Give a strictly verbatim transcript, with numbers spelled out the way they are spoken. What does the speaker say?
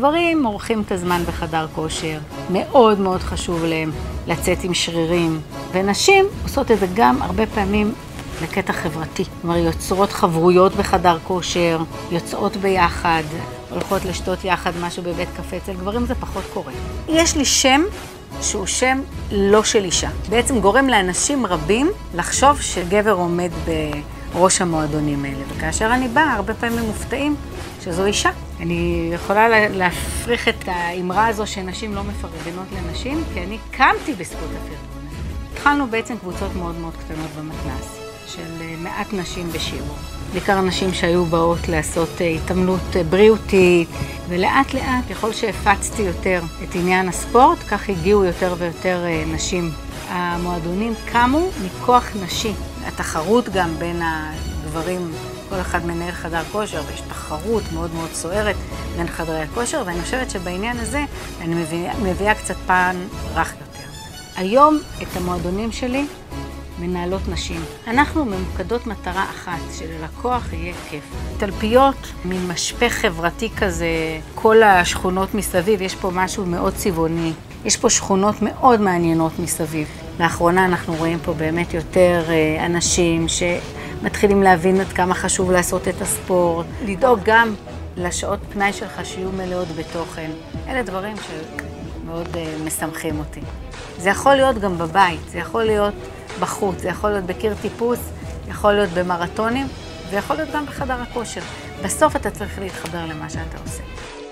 גברים עורכים את הזמן בחדר כושר, מאוד מאוד חשוב להם לצאת עם שרירים, ונשים עושות את זה גם הרבה פעמים לקטע חברתי. כלומר, יוצרות חברויות בחדר כושר, יוצאות ביחד, הולכות לשתות יחד משהו בבית קפה. אצל גברים זה פחות קורה. יש לי שם שהוא שם לא של אישה. בעצם גורם לאנשים רבים לחשוב שגבר עומד בראש המועדונים האלה. וכאשר אני באה, הרבה פעמים מופתעים שזו אישה. אני יכולה להפריך את האמרה הזו שנשים לא מפרגנות לנשים, כי אני קמתי בזכות הפרגון. התחלנו בעצם קבוצות מאוד מאוד קטנות במתנ"ס, של מעט נשים בשיעור. בעיקר נשים שהיו באות לעשות התעמלות בריאותית, ולאט לאט, ככל שהפצתי יותר את עניין הספורט, כך הגיעו יותר ויותר נשים. המועדונים קמו מכוח נשי. התחרות גם בין הגברים, כל אחד מנהל חדר כושר, ויש תחרות מאוד מאוד סוערת בין חדרי הכושר, ואני חושבת שבעניין הזה אני מביאה, מביאה קצת פן רך יותר. היום את המועדונים שלי מנהלות נשים. אנחנו ממוקדות מטרה אחת, שללקוח יהיה כיף. תלפיות ממשפך חברתי כזה, כל השכונות מסביב, יש פה משהו מאוד צבעוני. יש פה שכונות מאוד מעניינות מסביב. לאחרונה אנחנו רואים פה באמת יותר אנשים שמתחילים להבין עד כמה חשוב לעשות את הספורט, לדאוג גם לשעות פנאי שלך שיהיו מלאות בתוכן. אלה דברים שמאוד משמחים אותי. זה יכול להיות גם בבית, זה יכול להיות בחוץ, זה יכול להיות בקיר טיפוס, יכול להיות במרתונים, ויכול להיות גם בחדר הכושר. בסוף אתה צריך להתחבר למה שאתה עושה.